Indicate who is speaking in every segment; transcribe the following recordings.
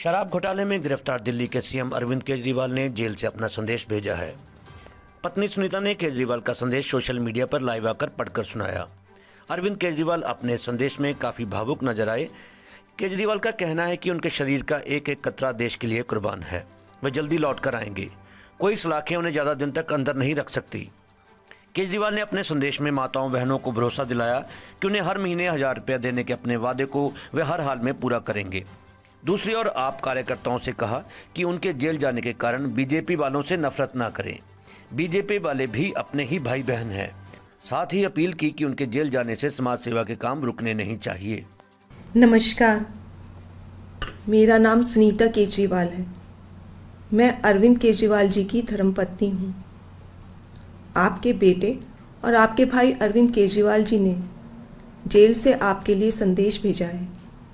Speaker 1: शराब घोटाले में गिरफ्तार दिल्ली के सीएम अरविंद केजरीवाल ने जेल से अपना संदेश भेजा है। पत्नी सुनीता ने केजरीवाल का संदेश सोशल मीडिया पर लाइव आकर पढ़कर सुनाया। अरविंद केजरीवाल अपने संदेश में काफ़ी भावुक नजर आए। केजरीवाल का कहना है कि उनके शरीर का एक एक कतरा देश के लिए कुर्बान है। वे जल्दी लौट कर आएंगे। कोई सलाखें उन्हें ज़्यादा दिन तक अंदर नहीं रख सकती। केजरीवाल ने अपने संदेश में माताओं बहनों को भरोसा दिलाया कि उन्हें हर महीने 1000 रुपया देने के अपने वादे को वे हर हाल में पूरा करेंगे। दूसरी ओर आप कार्यकर्ताओं से कहा कि उनके जेल जाने के कारण बीजेपी वालों से नफरत ना करें। बीजेपी वाले भी अपने ही भाई बहन हैं। साथ ही अपील की कि उनके जेल जाने से समाज सेवा के काम रुकने नहीं चाहिए।
Speaker 2: नमस्कार, मेरा नाम सुनीता केजरीवाल है। मैं अरविंद केजरीवाल जी की धर्मपत्नी हूँ। आपके बेटे और आपके भाई अरविंद केजरीवाल जी ने जेल से आपके लिए संदेश भेजा है।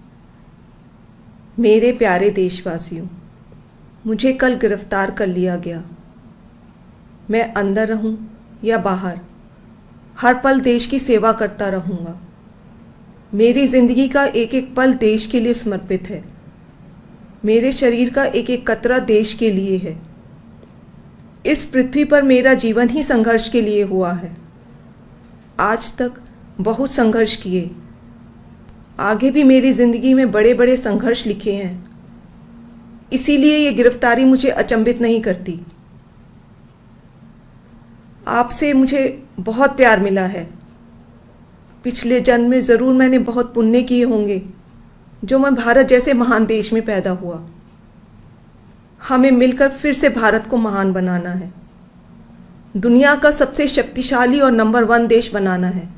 Speaker 2: मेरे प्यारे देशवासियों, मुझे कल गिरफ्तार कर लिया गया। मैं अंदर रहूं या बाहर, हर पल देश की सेवा करता रहूंगा। मेरी ज़िंदगी का एक एक पल देश के लिए समर्पित है। मेरे शरीर का एक एक कतरा देश के लिए है। इस पृथ्वी पर मेरा जीवन ही संघर्ष के लिए हुआ है। आज तक बहुत संघर्ष किए, आगे भी मेरी ज़िंदगी में बड़े बड़े संघर्ष लिखे हैं। इसीलिए ये गिरफ्तारी मुझे अचंभित नहीं करती। आपसे मुझे बहुत प्यार मिला है। पिछले जन्म में ज़रूर मैंने बहुत पुण्य किए होंगे जो मैं भारत जैसे महान देश में पैदा हुआ। हमें मिलकर फिर से भारत को महान बनाना है। दुनिया का सबसे शक्तिशाली और नंबर 1 देश बनाना है।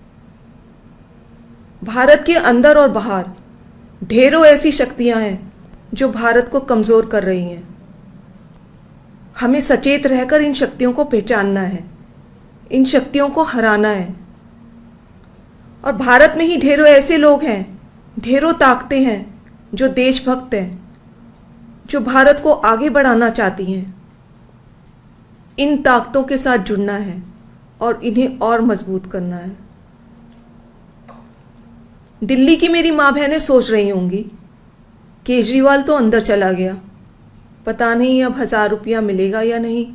Speaker 2: भारत के अंदर और बाहर ढेरों ऐसी शक्तियां हैं जो भारत को कमज़ोर कर रही हैं। हमें सचेत रहकर इन शक्तियों को पहचानना है, इन शक्तियों को हराना है। और भारत में ही ढेरों ऐसे लोग हैं, ढेरों ताकतें हैं जो देशभक्त हैं, जो भारत को आगे बढ़ाना चाहती हैं। इन ताकतों के साथ जुड़ना है और इन्हें और मजबूत करना है। दिल्ली की मेरी माँ बहनें सोच रही होंगी, केजरीवाल तो अंदर चला गया, पता नहीं अब 1000 रुपया मिलेगा या नहीं।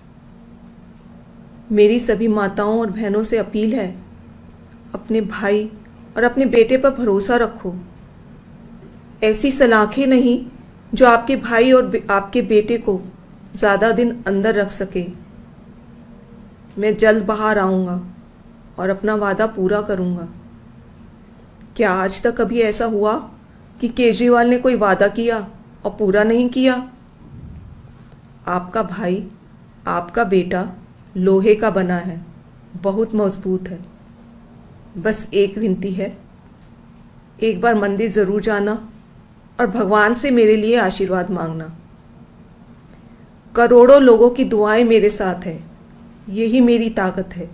Speaker 2: मेरी सभी माताओं और बहनों से अपील है, अपने भाई और अपने बेटे पर भरोसा रखो। ऐसी सलाखें नहीं जो आपके भाई और आपके बेटे को ज़्यादा दिन अंदर रख सके। मैं जल्द बाहर आऊँगा और अपना वादा पूरा करूँगा। क्या आज तक कभी ऐसा हुआ कि केजरीवाल ने कोई वादा किया और पूरा नहीं किया? आपका भाई, आपका बेटा लोहे का बना है, बहुत मजबूत है। बस एक विनती है, एक बार मंदिर ज़रूर जाना और भगवान से मेरे लिए आशीर्वाद मांगना। करोड़ों लोगों की दुआएं मेरे साथ है, यही मेरी ताकत है।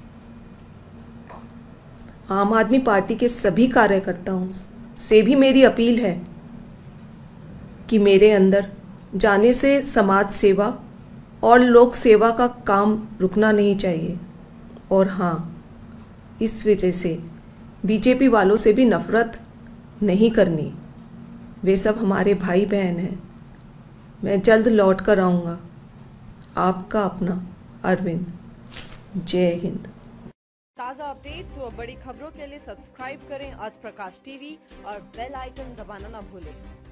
Speaker 2: आम आदमी पार्टी के सभी कार्यकर्ताओं से भी मेरी अपील है कि मेरे अंदर जाने से समाज सेवा और लोक सेवा का काम रुकना नहीं चाहिए। और हाँ, इस वजह से बीजेपी वालों से भी नफरत नहीं करनी। वे सब हमारे भाई बहन हैं। मैं जल्द लौट कर आऊँगा। आपका अपना अरविंद। जय हिंद।
Speaker 3: ताज़ा अपडेट्स व बड़ी खबरों के लिए सब्सक्राइब करें आज प्रकाश टीवी और बेल आइकन दबाना ना भूलें।